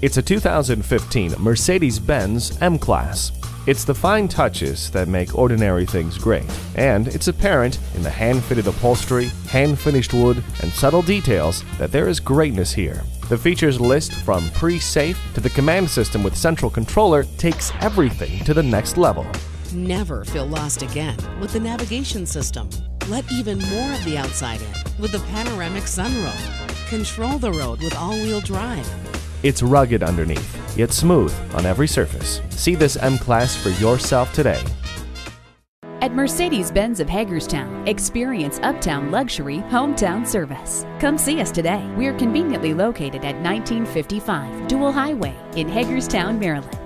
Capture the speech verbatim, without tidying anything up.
It's a two thousand fifteen Mercedes-Benz M-Class. It's the fine touches that make ordinary things great, and it's apparent in the hand-fitted upholstery, hand-finished wood, and subtle details that there is greatness here. The features list from pre-safe to the command system with central controller takes everything to the next level. Never feel lost again with the navigation system. Let even more of the outside in with the panoramic sunroof. Control the road with all-wheel drive. It's rugged underneath, yet smooth on every surface. See this M-Class for yourself today. At Mercedes-Benz of Hagerstown, experience uptown luxury, hometown service. Come see us today. We are conveniently located at nineteen fifty-five Dual Highway in Hagerstown, Maryland.